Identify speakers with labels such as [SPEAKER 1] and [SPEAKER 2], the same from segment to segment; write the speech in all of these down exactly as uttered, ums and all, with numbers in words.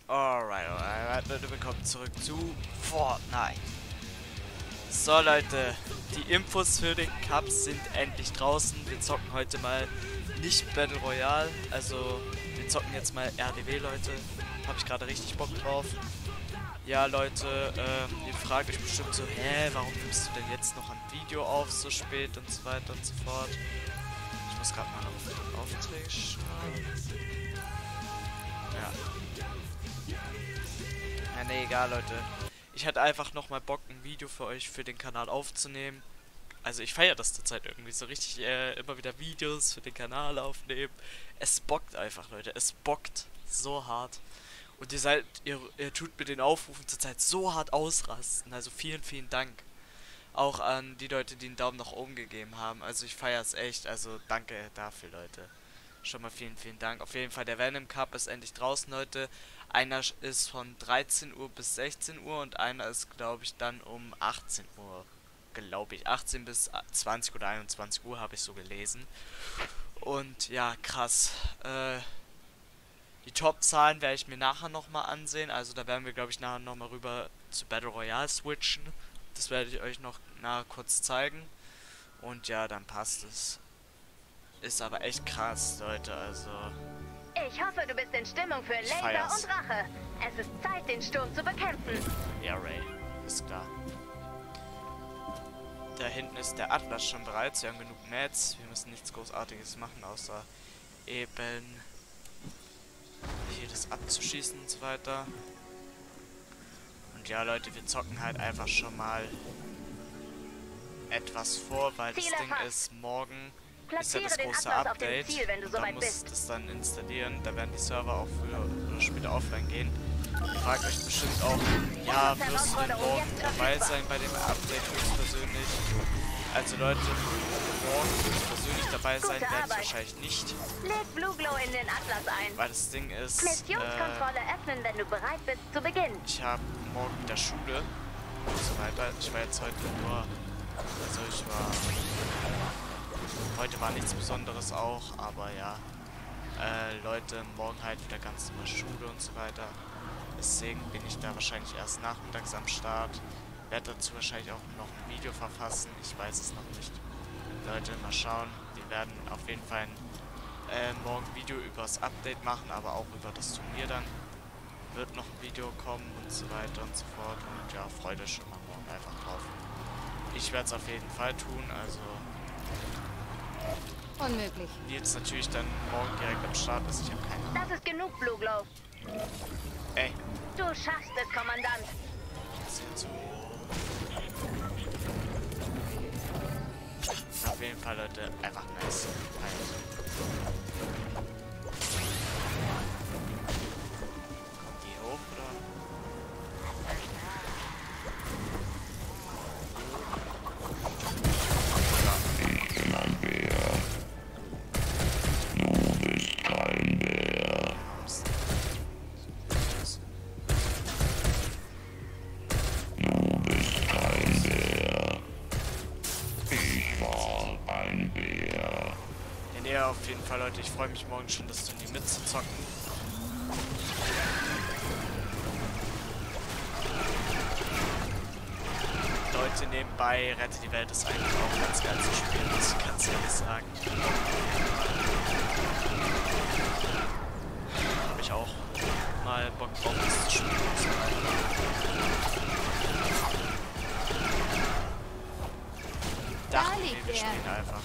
[SPEAKER 1] Alright, alright, Leute, willkommen zurück zu Fortnite. So Leute, die Infos für den Cup sind endlich draußen. Wir zocken heute mal nicht Battle Royale, also wir zocken jetzt mal R D W, Leute. Habe ich gerade richtig Bock drauf. Ja Leute, ähm, ihr fragt euch bestimmt so, hä, warum nimmst du denn jetzt noch ein Video auf, so spät und so weiter und so fort. Ich muss gerade mal auf Aufträge schauen. Ja. Ja, nee, egal, Leute. Ich hatte einfach nochmal Bock, ein Video für euch für den Kanal aufzunehmen. Also ich feiere das zurzeit irgendwie so richtig, äh, immer wieder Videos für den Kanal aufnehmen. Es bockt einfach, Leute. Es bockt so hart. Und ihr seid, ihr, ihr tut mit den Aufrufen zurzeit so hart ausrasten. Also vielen, vielen Dank. Auch an die Leute, die einen Daumen nach oben gegeben haben. Also ich feiere es echt. Also danke dafür, Leute. Schon mal vielen, vielen Dank. Auf jeden Fall, der Venom Cup ist endlich draußen, Leute. Einer ist von dreizehn Uhr bis sechzehn Uhr und einer ist, glaube ich, dann um achtzehn Uhr. Glaube ich. achtzehn bis zwanzig oder einundzwanzig Uhr habe ich so gelesen. Und ja, krass. Äh, die Top-Zahlen werde ich mir nachher nochmal ansehen. Also da werden wir, glaube ich, nachher nochmal rüber zu Battle Royale switchen. Das werde ich euch noch nachher kurz zeigen. Und ja, dann passt es. Ist aber echt krass, Leute, also...
[SPEAKER 2] Ich hoffe, du bist in Stimmung für
[SPEAKER 1] Ich
[SPEAKER 2] Laser
[SPEAKER 1] feier's.
[SPEAKER 2] und Rache. Es ist Zeit, den Sturm zu bekämpfen.
[SPEAKER 1] Ja, Ray, ist klar. Da hinten ist der Atlas schon bereit. Wir haben genug Mats. Wir müssen nichts Großartiges machen, außer eben hier das abzuschießen und so weiter. Und ja, Leute, wir zocken halt einfach schon mal etwas vor, weil das
[SPEAKER 2] Ziel
[SPEAKER 1] Ding
[SPEAKER 2] erfasst.
[SPEAKER 1] ist, morgen ist ja
[SPEAKER 2] Platziere
[SPEAKER 1] das
[SPEAKER 2] den
[SPEAKER 1] große
[SPEAKER 2] Atlas auf dem
[SPEAKER 1] Update.
[SPEAKER 2] Ziel, wenn du
[SPEAKER 1] Da
[SPEAKER 2] soweit
[SPEAKER 1] muss
[SPEAKER 2] bist.
[SPEAKER 1] das dann installieren. Da werden die Server auch früher oder später offline gehen. Ihr fragt euch bestimmt auch, ja, wirst du denn morgen dabei sein bei dem Update höchstpersönlich? Also Leute, morgen höchstpersönlich dabei sein
[SPEAKER 2] Gute
[SPEAKER 1] werde ich
[SPEAKER 2] Arbeit.
[SPEAKER 1] wahrscheinlich nicht,
[SPEAKER 2] Leg Blue Glow in den Atlas ein.
[SPEAKER 1] weil das Ding ist, äh,
[SPEAKER 2] Missionskontrolle öffnen, wenn du bereit bist zu beginnen.
[SPEAKER 1] ich habe morgen wieder Schule und so weiter. Ich war jetzt heute nur, also ich war, heute war nichts Besonderes auch, aber ja, äh, Leute, morgen halt wieder ganz normal Schule und so weiter. Deswegen bin ich da wahrscheinlich erst nachmittags am Start. Werde dazu wahrscheinlich auch noch ein Video verfassen. Ich weiß es noch nicht. Leute, mal schauen. Wir werden auf jeden Fall ein äh, morgen ein Video über das Update machen, aber auch über das Turnier dann. Wird noch ein Video kommen und so weiter und so fort. Und ja, freut euch schon mal morgen einfach drauf. Ich werde es auf jeden Fall tun. Also,
[SPEAKER 2] Unmöglich.
[SPEAKER 1] wie jetzt natürlich dann morgen direkt am Start ist. Ich habe keine Ahnung.
[SPEAKER 2] Das ist genug, Blue Glow.
[SPEAKER 1] Ey,
[SPEAKER 2] Du schaffst es, Kommandant.
[SPEAKER 1] das ist jetzt so. Auf jeden Fall, Leute, einfach nice. Kommt die hoch, oder? Ja, auf jeden Fall, Leute. Ich freue mich morgen schon, das Turnier mitzuzocken. Leute, nebenbei, Rette die Welt ist eigentlich auch ganz geil zu spielen, muss ich ganz ehrlich sagen. Habe ich auch mal Bock drauf, das zu spielen. Dachten wir, wir spielen einfach.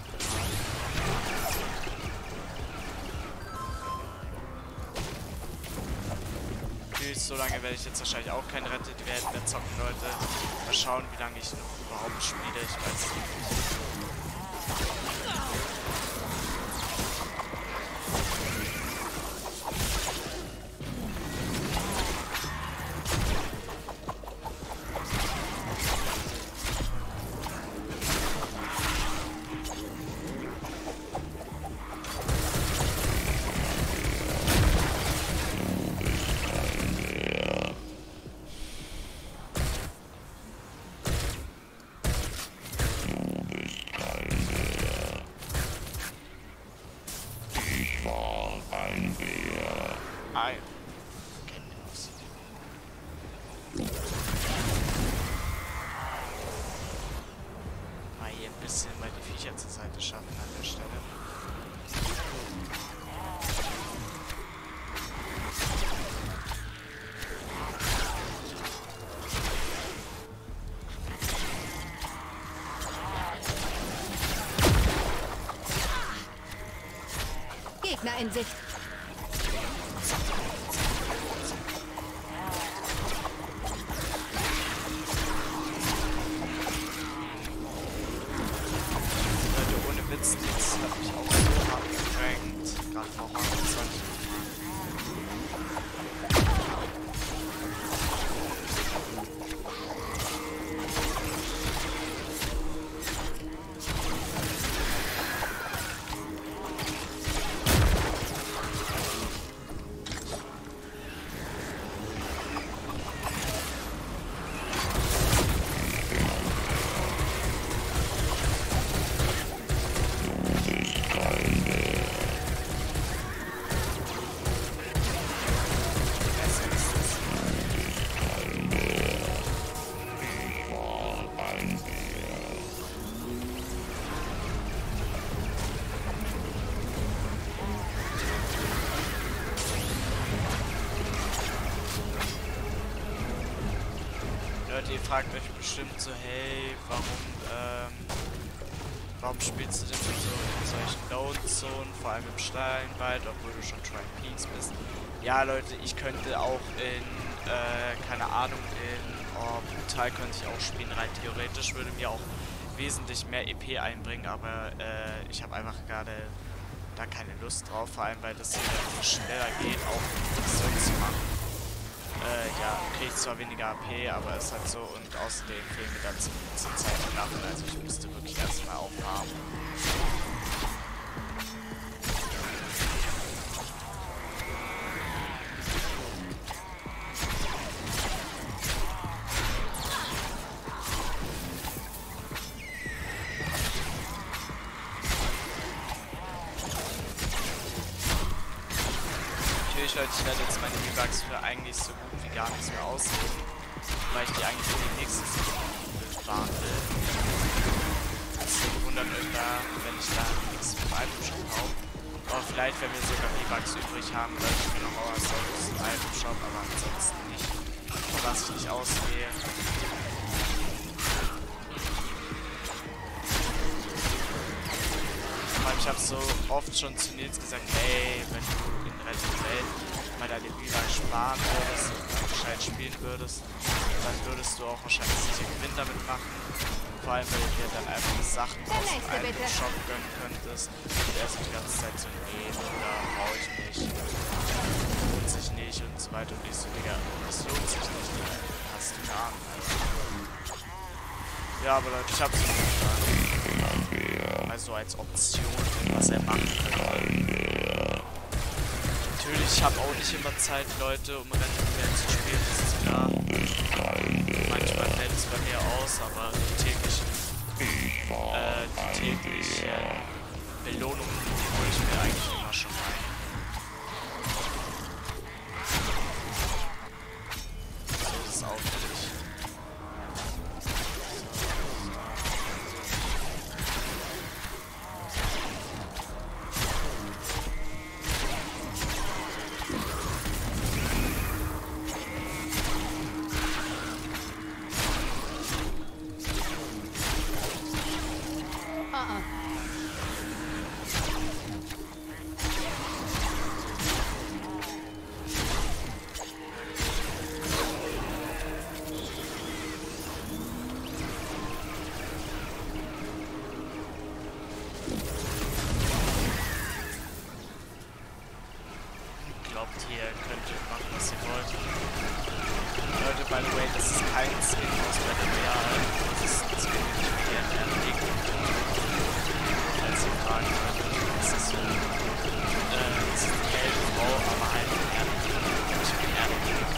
[SPEAKER 1] So lange werde ich jetzt wahrscheinlich auch keine Rette die Welt mehr zocken, Leute. Mal schauen, wie lange ich noch überhaupt spiele. Ich weiß es nicht.
[SPEAKER 3] in Sicht.
[SPEAKER 1] Leute, ohne Witz, das hat mich auch so hart gekränkt. Gerade noch mal zwanzig. Leute, ihr fragt euch bestimmt so, hey, warum, ähm, warum spielst du denn so in solchen Lone-Zonen, vor allem im Steinwald, obwohl du schon Try Peaks bist? Ja, Leute, ich könnte auch in, äh, keine Ahnung, in, oh, Brutal könnte ich auch spielen, rein theoretisch würde mir auch wesentlich mehr E P einbringen, aber, äh, ich habe einfach gerade da keine Lust drauf, vor allem, weil das hier schneller geht, auch so zu machen. Äh, ja, kriege ich zwar weniger A P, aber ist halt so und außerdem fehlen mir dann zur, zur Zeit die Waffen, also ich müsste wirklich erstmal aufhaben. Natürlich, Leute, ich werde jetzt meine V-Bucks für eigentlich so gut wie gar nichts mehr ausgeben, weil ich die eigentlich für die nächste Saison bewahren will. Deswegen wundert euch da, wenn ich da nichts vom Item-Shop kaufe. Aber vielleicht, wenn wir sogar V-Bucks übrig haben, werde ich mir noch Auersauce im Item-Shop, aber ansonsten nicht. Was ich nicht ausgehe. Ich habe so oft schon zu Nils gesagt, hey, wenn du in Red Welt mal deine V-Bucks sparen würdest und gescheit spielen würdest, dann würdest du auch wahrscheinlich sicher Gewinn damit machen. Vor allem, weil du dir dann einfach Sachen aus dem eigenen Shop gönnen könntest. Und er so die ganze Zeit so, nee, oder brauche ich nicht, lohnt sich nicht und so weiter. Und ich so, Digga, das lohnt sich nicht, Digga, hast du gar nicht. Ja, aber Leute, ich hab's nicht verstanden. Also als Option, was er machen kann. Natürlich, ich habe auch nicht immer Zeit, Leute, um Rennspiele zu spielen, das ist klar. Manchmal fällt es bei mir aus, aber die täglichen, äh, die täglichen Belohnungen, die hole ich mir eigentlich immer schon rein. So ist es auch nicht. Ihr könnt machen, was ihr wollt. Leute, by the way, das ist kein Skin aus Battle Royale. Das ist ein Skin, den ich mir gerne erlegen möchte. Falls ihr fragen wollt, das ist so, äh, das ist eine gelbe Frau, aber halt ein Erdbeben. Ich bin Erdbeben.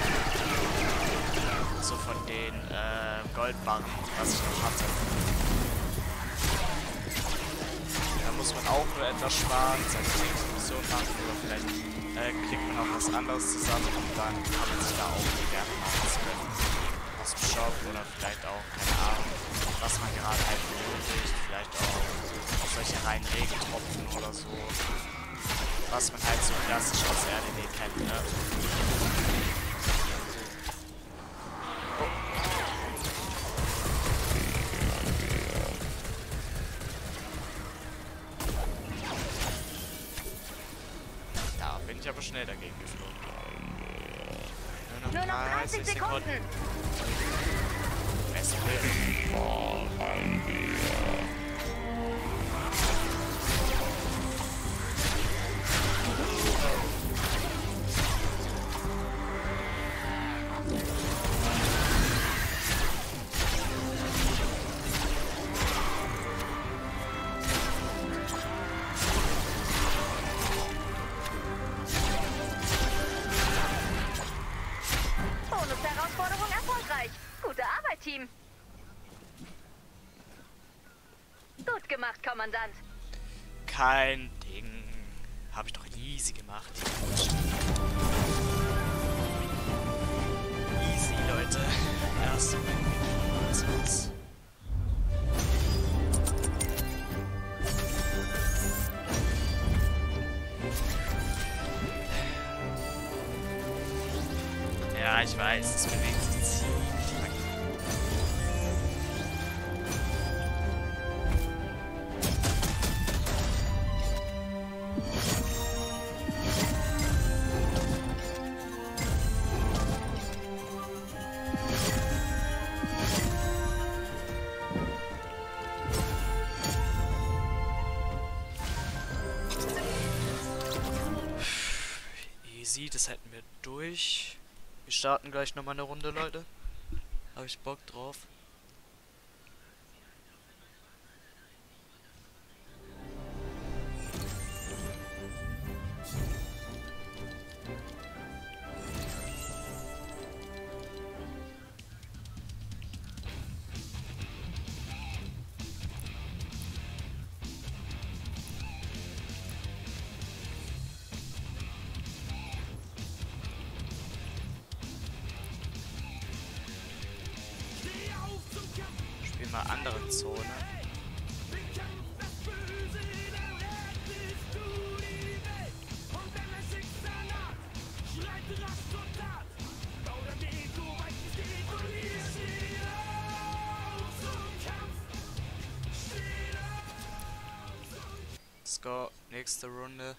[SPEAKER 1] So von den, äh, Goldbarren, was ich noch hatte. Da muss man auch nur etwas sparen, seine Mission machen oder vielleicht Äh, klickt man auch was anderes zusammen und dann kann man sich da auch die Werte machen können. Aus dem Shop oder vielleicht auch, keine Ahnung, was man gerade halt benötigt. Vielleicht auch solche reinen Regentropfen oder so. Was man halt so klassisch aus R D D kennt, ne? super schnell dagegen geflogen. Nur
[SPEAKER 2] Nur
[SPEAKER 1] noch
[SPEAKER 2] noch dreißig Sekunden.
[SPEAKER 1] Es will.
[SPEAKER 2] Bonus-Herausforderung erfolgreich. Gute Arbeit, Team. Gut gemacht, Kommandant.
[SPEAKER 1] Kein Ding. Habe ich doch easy gemacht. Easy, Leute. Erst. Das war's. Ja, ich weiß, es bewegt sich ziemlich langsam. Easy, das hätten wir durch. Wir starten gleich nochmal eine Runde, Leute. Habe ich Bock drauf. Mal andere Zone. Let's go, nächste Runde.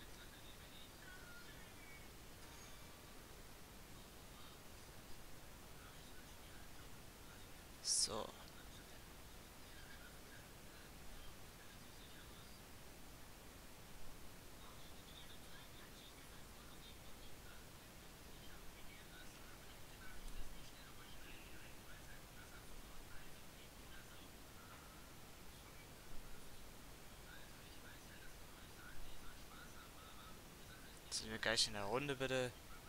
[SPEAKER 1] So. Sind wir gleich in der Runde, bitte?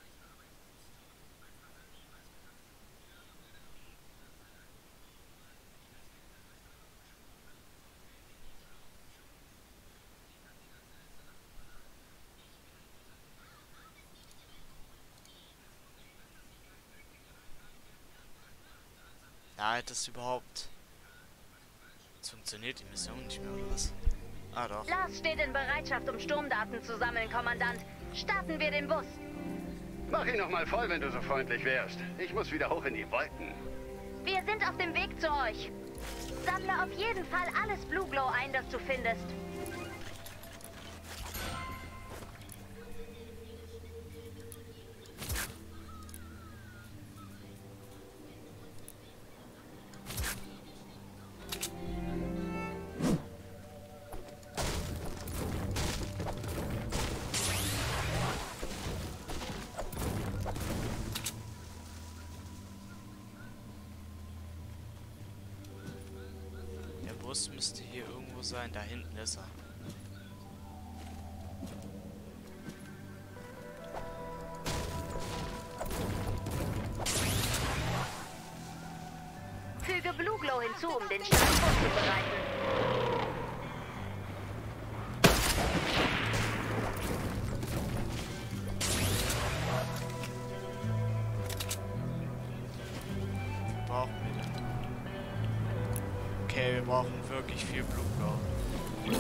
[SPEAKER 1] Ja, hat das überhaupt... Es funktioniert die Mission nicht mehr, oder was? Ah, doch.
[SPEAKER 2] Lars steht in Bereitschaft, um Sturmdaten zu sammeln, Kommandant. Starten wir den Bus.
[SPEAKER 3] Mach ihn noch mal voll, wenn du so freundlich wärst. Ich muss wieder hoch in die Wolken.
[SPEAKER 2] Wir sind auf dem Weg zu euch. Sammle auf jeden Fall alles Blue Glow ein, das du findest.
[SPEAKER 1] Bus müsste hier irgendwo sein. Da hinten ist er.
[SPEAKER 2] Füge Blue Glow hinzu, um den Start vorzubereiten.
[SPEAKER 1] Brauchen wir denn? Okay, wir brauchen wirklich viel Blue Glow.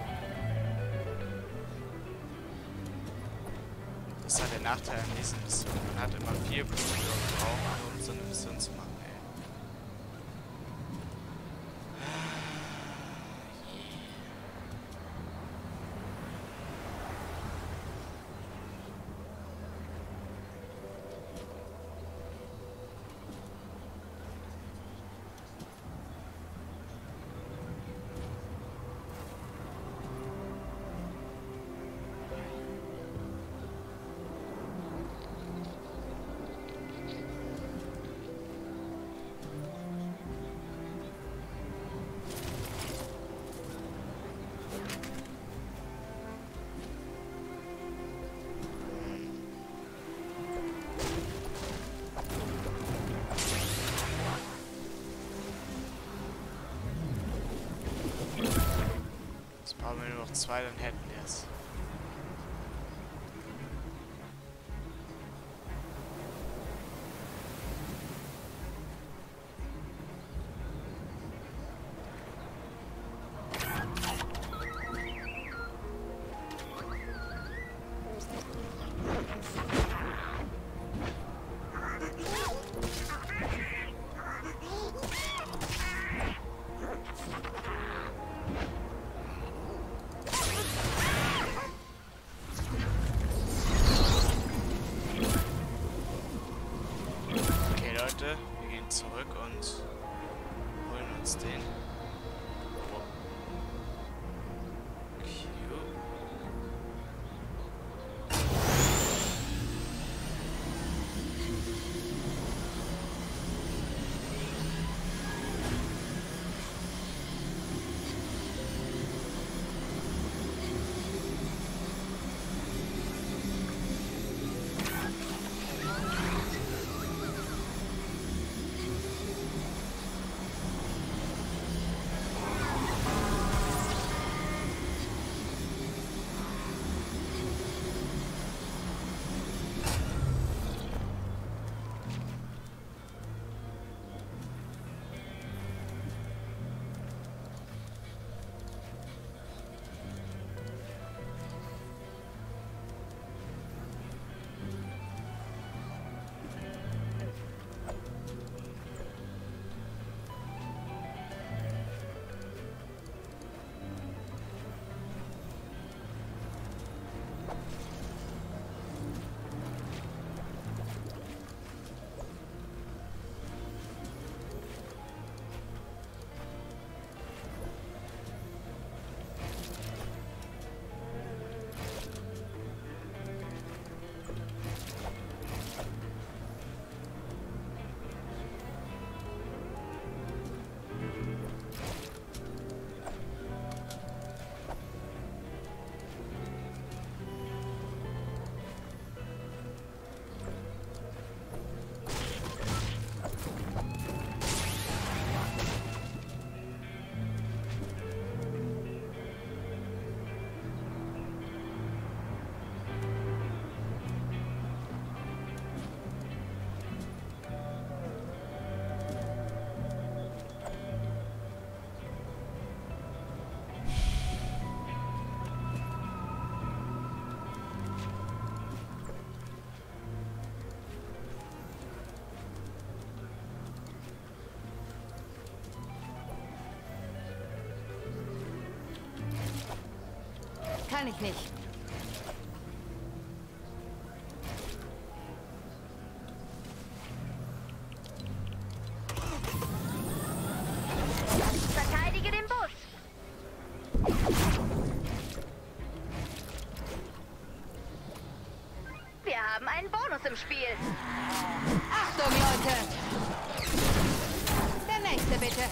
[SPEAKER 1] Das ist halt der Nachteil an diesen Missionen. Man hat immer viel Blue Glow gebraucht, um so eine Mission zu machen, ey. zwei, dann hätten wir es. Leute, wir gehen zurück und holen uns den. Oh. Q.
[SPEAKER 4] Kann ich nicht.
[SPEAKER 2] Verteidige den Bus. Wir haben einen Bonus im Spiel.
[SPEAKER 4] Achtung, Leute! Der nächste, bitte.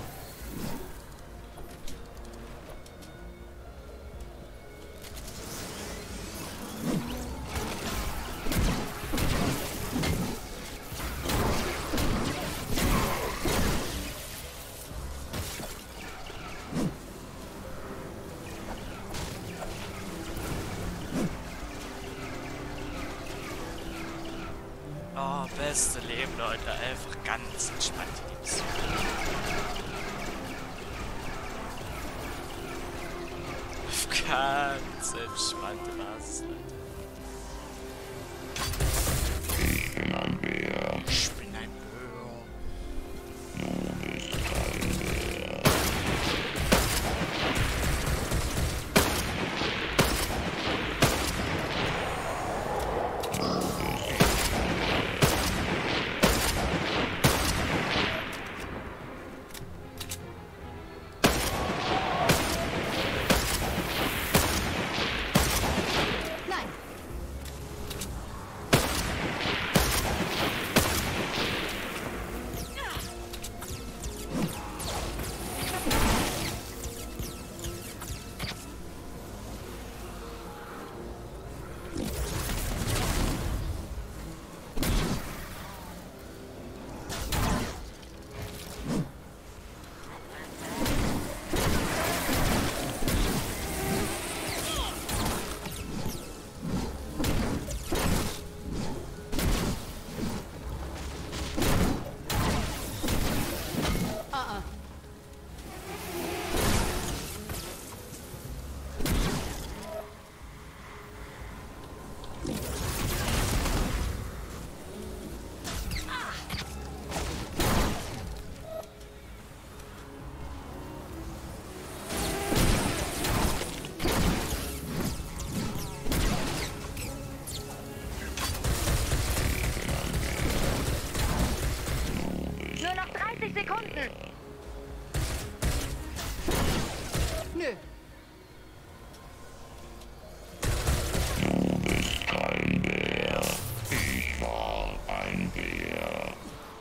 [SPEAKER 1] Oh, beste Leben, Leute. Einfach ganz entspannt die Mission. Ganz entspannte Basis, Leute.
[SPEAKER 5] Ich bin ein Bär.
[SPEAKER 1] Ich bin ein Bär.
[SPEAKER 5] Du bist kein Bär.
[SPEAKER 4] Nein,
[SPEAKER 2] dreißig Sekunden.
[SPEAKER 4] Nö.
[SPEAKER 5] Du bist kein Bär. Ich war ein Bär.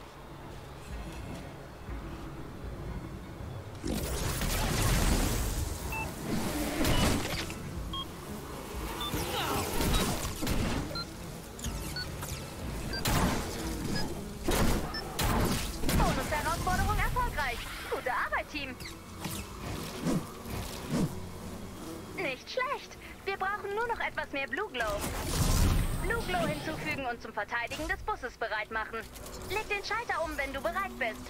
[SPEAKER 2] Bonus-Herausforderung erfolgreich. Gute Arbeit, Team. Nicht schlecht. Wir brauchen nur noch etwas mehr Blue Glow. Blue Glow hinzufügen und zum Verteidigen des Busses bereit machen. Leg den Schalter um, wenn du bereit bist.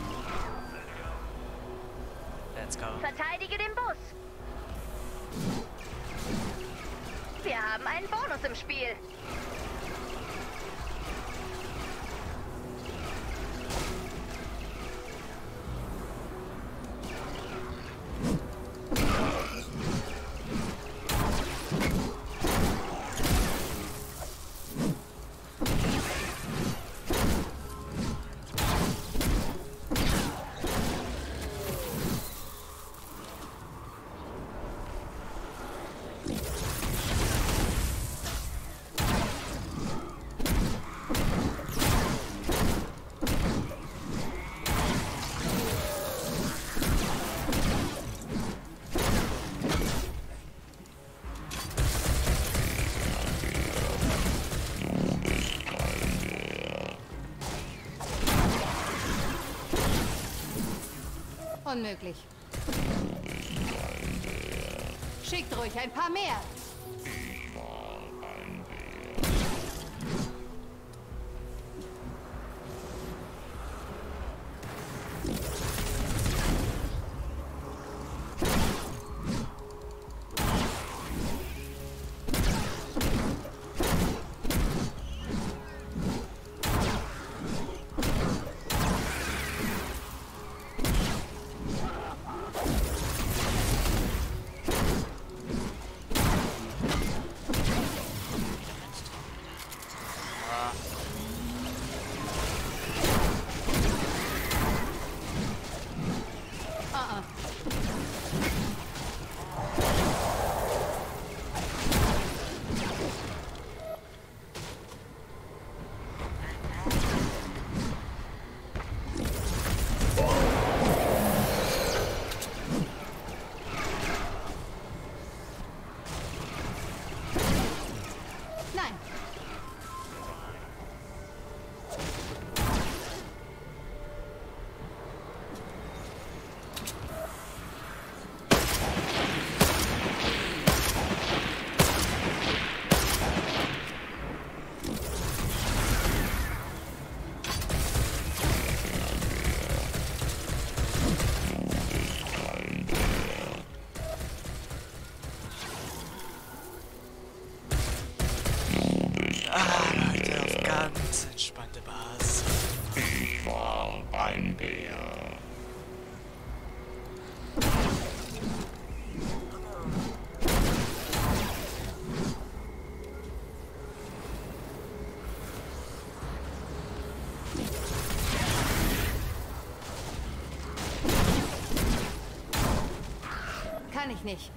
[SPEAKER 1] Let's go.
[SPEAKER 2] Verteidige den Bus. Wir haben einen Bonus im Spiel.
[SPEAKER 4] Unmöglich. Schickt ruhig ein paar mehr.
[SPEAKER 5] Ich war ein Bär.
[SPEAKER 4] Uh-uh. Nein.
[SPEAKER 1] Ah, Leute, auf ganz entspannte Basis.
[SPEAKER 5] Ich war ein Bär.
[SPEAKER 4] Kann ich nicht.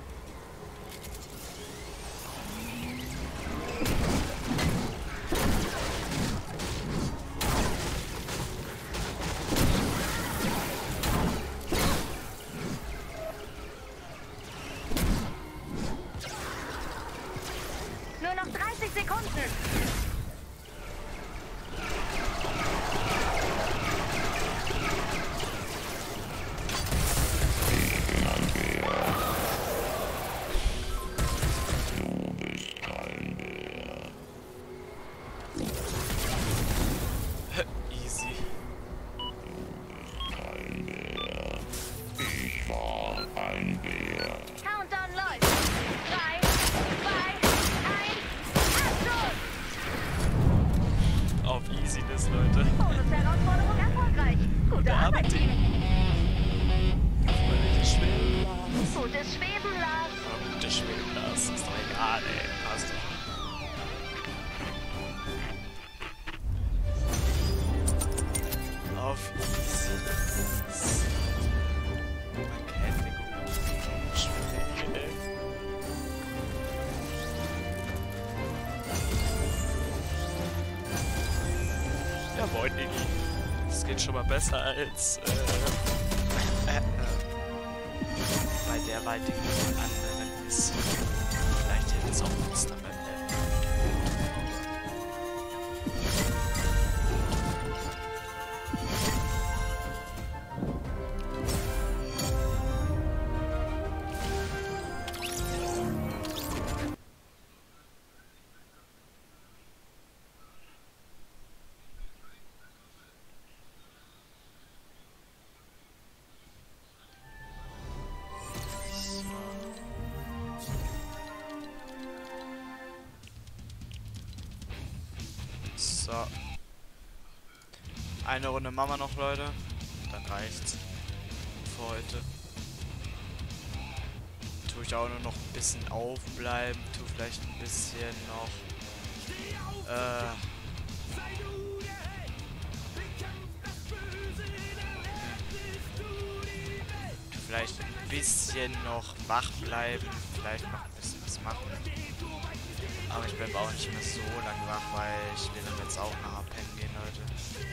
[SPEAKER 2] Nur noch dreißig Sekunden.
[SPEAKER 5] Du bist kein Bär.
[SPEAKER 1] Easy.
[SPEAKER 5] Kein Bär. Ich war ein Bär.
[SPEAKER 2] Countdown läuft. Drei, zwei, eins, Achtung!
[SPEAKER 1] Auf Easiness, Leute.
[SPEAKER 2] Bonus-Herausforderung erfolgreich. Gute Arbeit, Team.
[SPEAKER 1] Fröhliches Schweben.
[SPEAKER 2] Gutes Schweben, Lars.
[SPEAKER 1] Oh, gutes Schweben, das ist doch egal, ey. Passt doch. Auf Easy. Ja, moin, Niki. Das geht schon mal besser als äh, äh, äh, bei der weitigen anderen ist. Vielleicht hilft es auch Monster beim Level. So. Eine Runde machen wir noch, Leute. Dann reicht's. Für heute. Tue ich auch nur noch ein bisschen aufbleiben. Tue vielleicht ein bisschen noch. Äh. Tu vielleicht ein bisschen noch wach bleiben. Vielleicht noch ein bisschen was machen. Aber ich bleibe auch nicht mehr so lange wach, weil ich will dann jetzt auch nachher pennen gehen, Leute.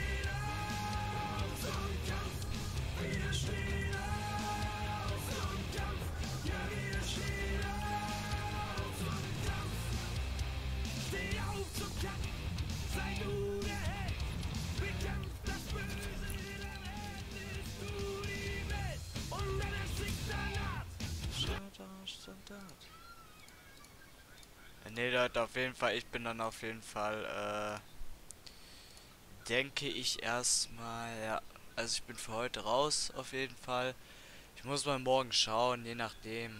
[SPEAKER 1] Ne, Leute, auf jeden Fall, ich bin dann auf jeden Fall, äh, denke ich erstmal, ja, also ich bin für heute raus, auf jeden Fall. Ich muss mal morgen schauen, je nachdem.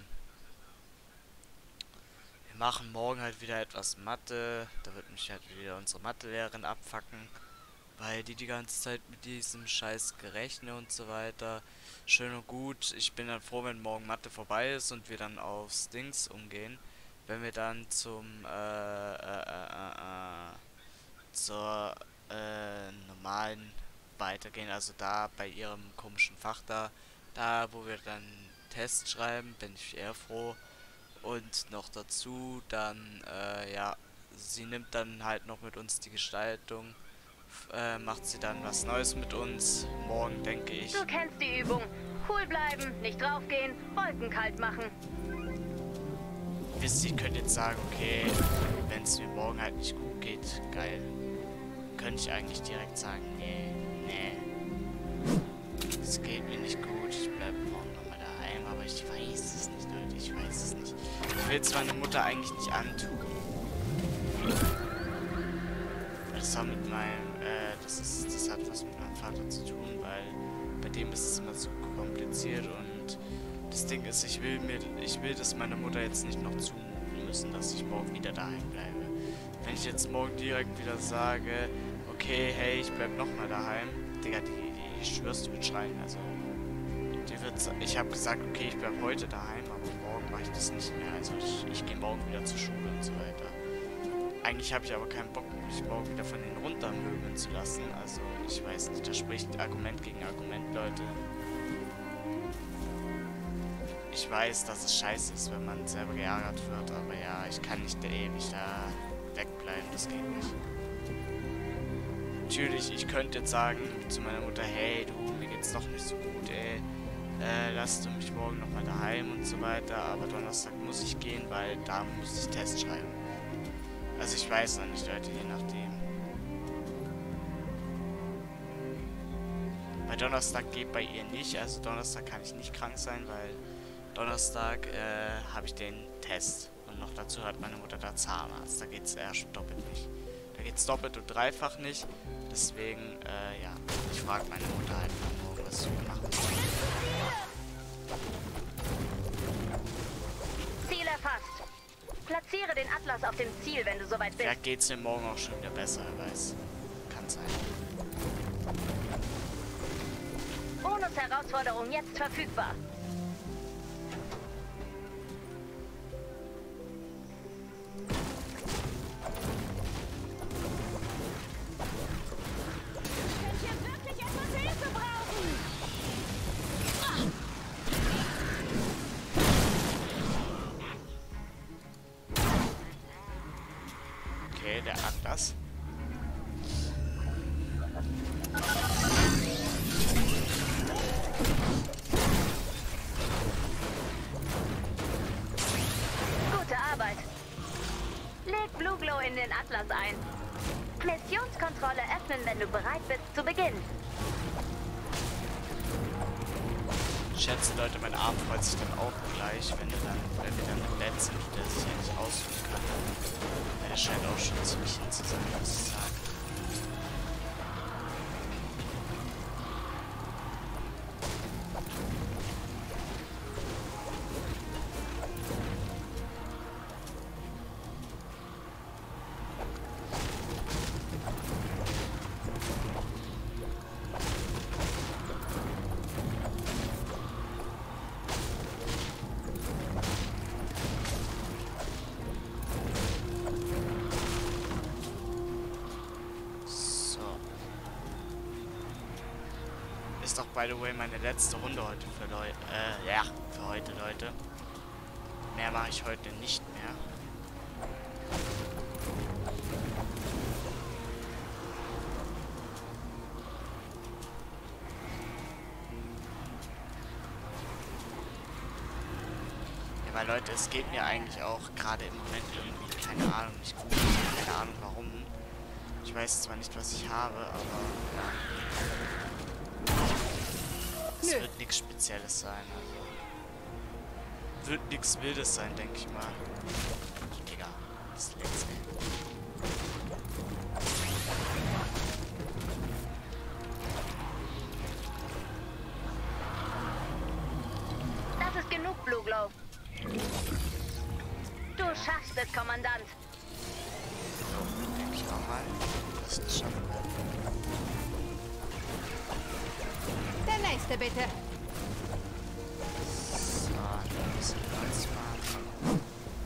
[SPEAKER 1] Wir machen morgen halt wieder etwas Mathe, da wird mich halt wieder unsere Mathelehrerin abfacken, weil die die ganze Zeit mit diesem scheiß Gerechne und so weiter, schön und gut. Ich bin dann froh, wenn morgen Mathe vorbei ist und wir dann aufs Dings umgehen. Wenn wir dann zum äh, äh, äh, äh, zur äh, normalen weitergehen, also da bei ihrem komischen Fach da, da wo wir dann Test schreiben, bin ich eher froh. Und noch dazu dann, äh, ja, sie nimmt dann halt noch mit uns die Gestaltung, äh, macht sie dann was Neues mit uns, morgen denke ich.
[SPEAKER 2] Du kennst die Übung. Cool bleiben, nicht draufgehen, Wolken kalt machen.
[SPEAKER 1] Wisst ihr, könnt jetzt sagen, okay, wenn es mir morgen halt nicht gut geht, geil. Könnte ich eigentlich direkt sagen, nee, nee. Es geht mir nicht gut, ich bleibe morgen nochmal daheim, aber ich weiß es nicht, Leute, ich weiß es nicht. Ich will es meiner Mutter eigentlich nicht antun. Das hat mit meinem, äh, das ist, das hat was mit meinem Vater zu tun, weil bei dem ist es immer so kompliziert und das Ding ist, ich will mir, ich will das meiner Mutter jetzt nicht noch zumuten müssen, dass ich morgen wieder daheim bleibe. Wenn ich jetzt morgen direkt wieder sage, okay, hey, ich bleib nochmal daheim, Digga, die, die, ich schwör's, die wird schreien, also, die wird, ich habe gesagt, okay, ich bleib heute daheim, aber morgen mache ich das nicht mehr, also ich, ich gehe morgen wieder zur Schule und so weiter. Eigentlich habe ich aber keinen Bock, mich morgen wieder von denen runtermöbeln zu lassen, also, ich weiß nicht, da spricht Argument gegen Argument, Leute. Ich weiß, dass es scheiße ist, wenn man selber geärgert wird, aber ja, ich kann nicht ewig da wegbleiben, das geht nicht. Natürlich, ich könnte jetzt sagen zu meiner Mutter, hey, du, mir geht's doch nicht so gut, ey, äh, lass du mich morgen nochmal daheim und so weiter, aber Donnerstag muss ich gehen, weil da muss ich Test schreiben. Also ich weiß noch nicht, Leute, je nachdem. Bei Donnerstag geht bei ihr nicht, also Donnerstag kann ich nicht krank sein, weil Donnerstag äh, habe ich den Test. Und noch dazu hat meine Mutter da Zahnarzt. Da geht es erst doppelt nicht. Da geht es doppelt und dreifach nicht. Deswegen, äh, ja. Ich frage meine Mutter halt mal morgen, was sie machen soll.
[SPEAKER 2] Ziel erfasst. Platziere den Atlas auf dem Ziel, wenn du soweit bist.
[SPEAKER 1] Vielleicht geht es mir morgen auch schon wieder besser, wer weiß. Kann sein.
[SPEAKER 2] Bonus-Herausforderung jetzt verfügbar.
[SPEAKER 1] Okay, der Atlas.
[SPEAKER 2] Atlas ein. Missionskontrolle öffnen, wenn du bereit bist zu beginnen.
[SPEAKER 1] Schätze, Leute, mein Arm freut sich dann auch gleich, wenn er dann, wenn wir dann im Netz sind, der sich eigentlich aussuchen kann. Ja, der scheint auch schon ziemlich hin zu sein, muss ich sagen. Ist doch, by the way, meine letzte Runde heute für Leute. Äh, ja, für heute, Leute. Mehr mache ich heute nicht mehr. Ja, weil, Leute, es geht mir eigentlich auch gerade im Moment irgendwie, keine Ahnung, nicht gut. Keine Ahnung warum. Ich weiß zwar nicht, was ich habe, aber ja. Es wird nichts Spezielles sein, also. Wird nichts Wildes sein, denke ich mal. Digga, das letzte.
[SPEAKER 2] Das ist genug, Blue Glow. Du schaffst es, Kommandant.
[SPEAKER 1] So, denke ich auch mal, dass ich das schaffen werde.
[SPEAKER 4] Der nächste, bitte.
[SPEAKER 1] So, ein bisschen Holz machen.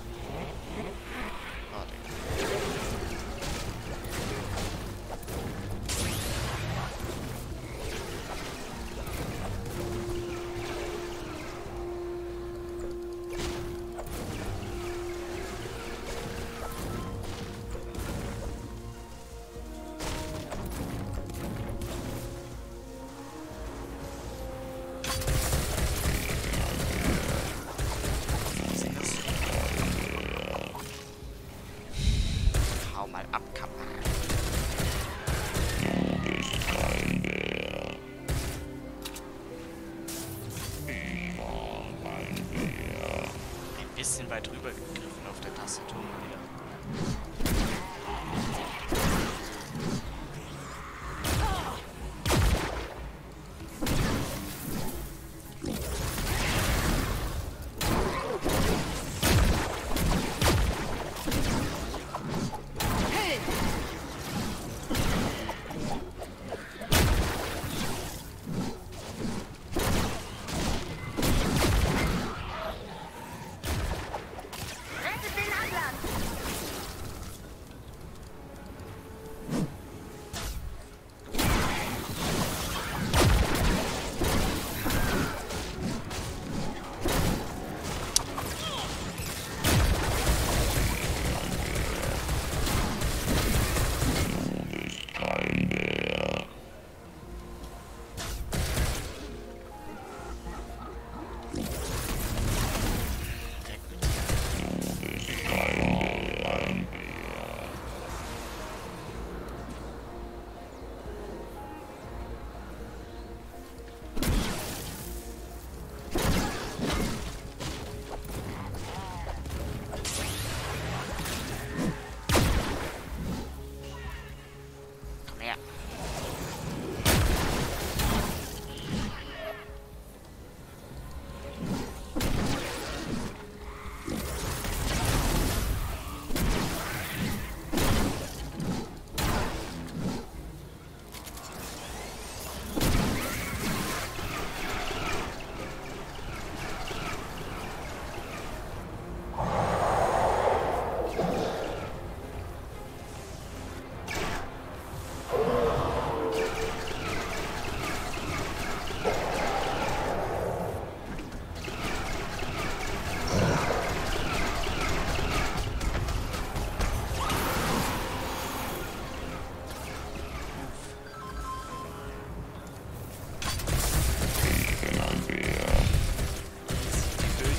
[SPEAKER 1] Warte. Mal abkappen. Ein bisschen weit rüber gegriffen auf der Tastatur wieder.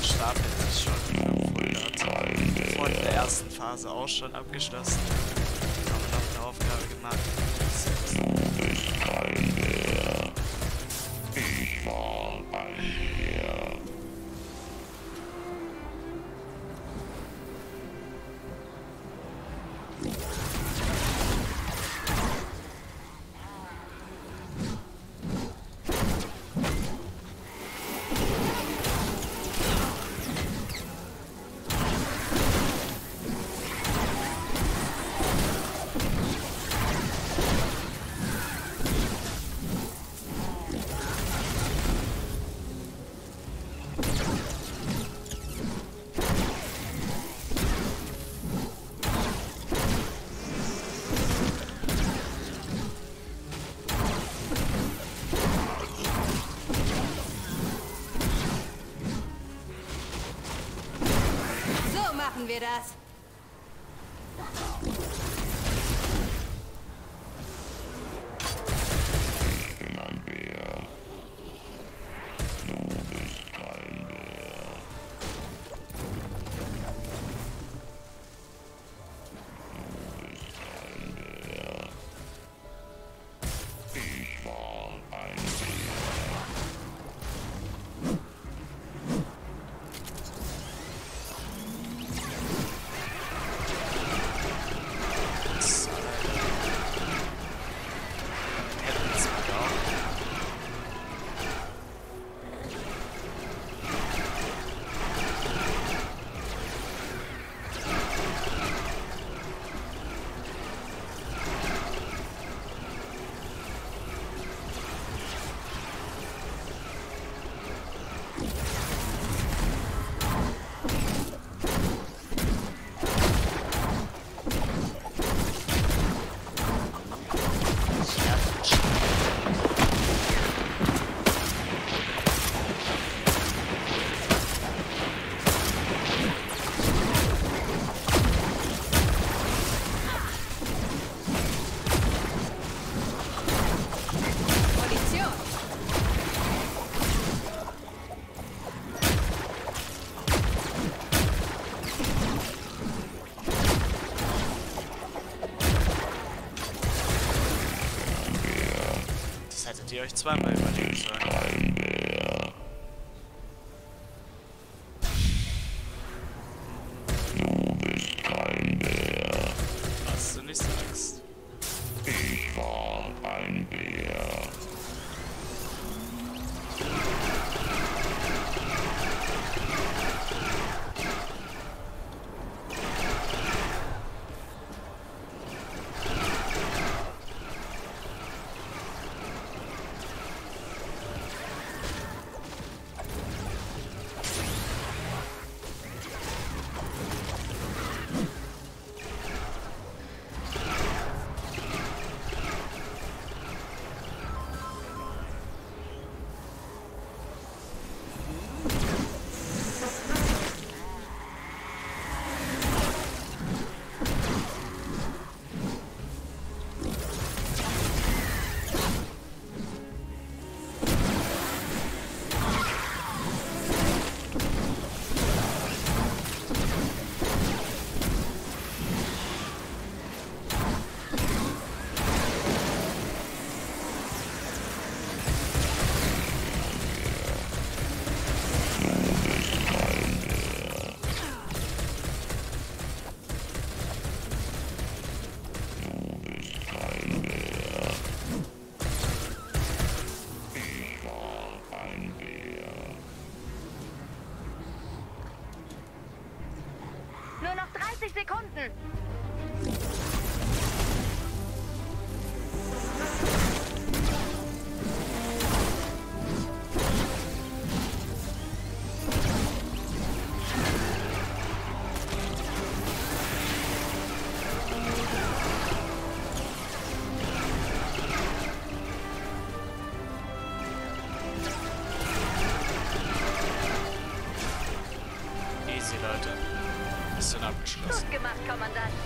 [SPEAKER 1] Phase auch schon abgeschlossen.
[SPEAKER 4] wir das.
[SPEAKER 5] Ich bin ein Bär. Du bist kein Bär. Du bist kein Bär. Ich war ein Bär.
[SPEAKER 1] Hättet ihr euch zweimal überlegen sollen.
[SPEAKER 5] Kein Bär. Du bist kein Bär.
[SPEAKER 1] Hast du nicht sagst.
[SPEAKER 5] Ich war ein Bär.
[SPEAKER 2] Nur noch dreißig Sekunden.
[SPEAKER 1] Easy, Leute. Mission abgeschlossen.
[SPEAKER 2] Gut gemacht, Kommandant.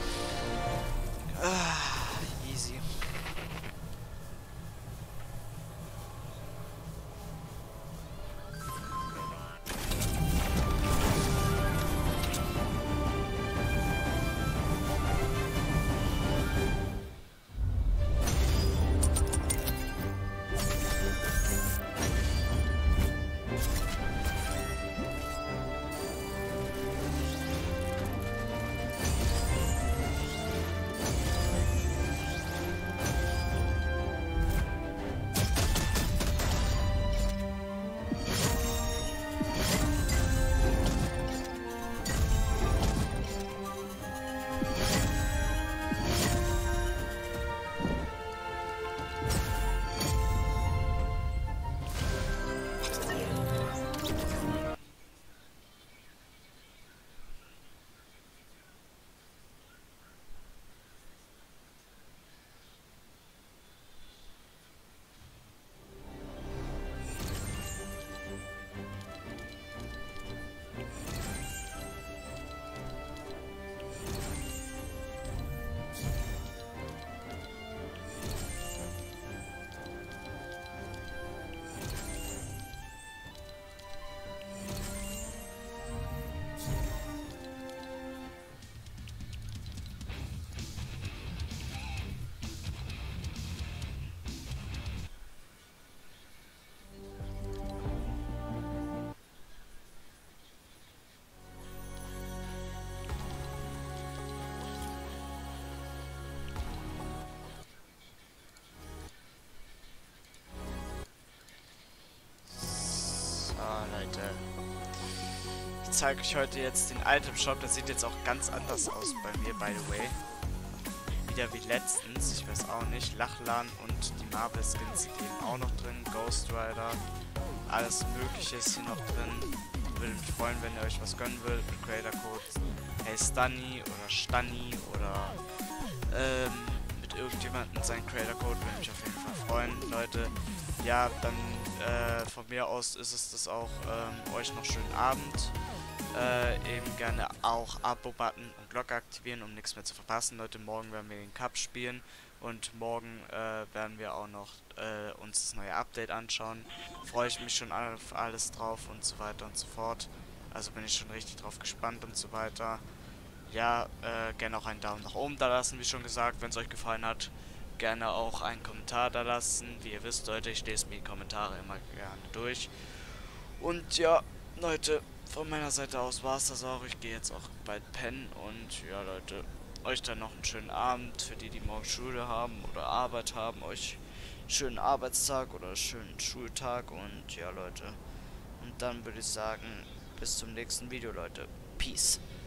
[SPEAKER 1] zeige euch heute jetzt den Item Shop. Der sieht jetzt auch ganz anders aus bei mir, by the way. Wieder wie letztens, ich weiß auch nicht. Lachlan und die Marvel Skins sind eben auch noch drin. Ghost Rider, alles Mögliche ist hier noch drin. Würde mich freuen, wenn ihr euch was gönnen würdet mit Creator Code Hey Stunny oder Stunny oder ähm, mit irgendjemandem seinen Creator Code, würde mich auf jeden Fall freuen, Leute. Ja, dann äh, von mir aus ist es das auch. Ähm, euch noch schönen Abend. Äh, eben gerne auch Abo-Button und Glocke aktivieren, um nichts mehr zu verpassen. Leute, morgen werden wir den Cup spielen und morgen äh, werden wir auch noch äh, uns das neue Update anschauen. Freue ich mich schon auf alles drauf und so weiter und so fort. Also bin ich schon richtig drauf gespannt und so weiter. Ja, äh, gerne auch einen Daumen nach oben da lassen, wie schon gesagt, wenn es euch gefallen hat. Gerne auch einen Kommentar da lassen. Wie ihr wisst, Leute, ich lese mir die Kommentare immer gerne durch. Und ja, Leute, von meiner Seite aus war es das auch. Ich gehe jetzt auch bald pennen. Und ja, Leute, euch dann noch einen schönen Abend. Für die, die morgen Schule haben oder Arbeit haben. Euch einen schönen Arbeitstag oder einen schönen Schultag. Und ja, Leute. Und dann würde ich sagen, bis zum nächsten Video, Leute. Peace.